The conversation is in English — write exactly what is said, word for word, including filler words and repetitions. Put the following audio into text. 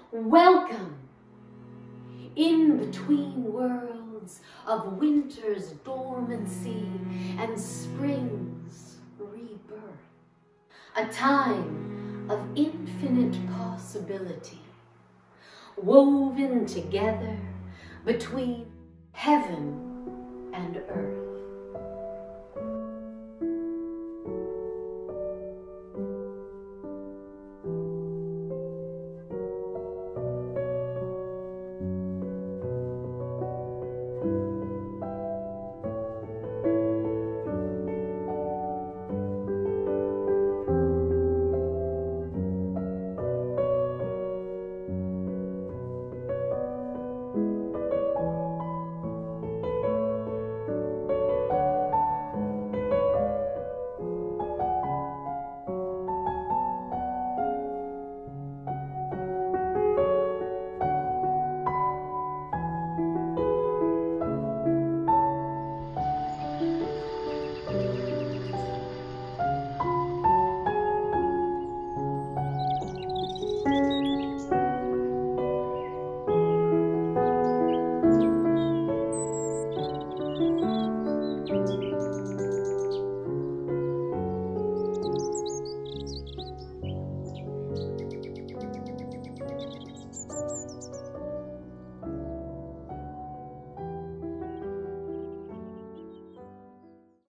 Welcome, in between worlds of winter's dormancy and spring's rebirth, a time of infinite possibility, woven together between heaven and earth.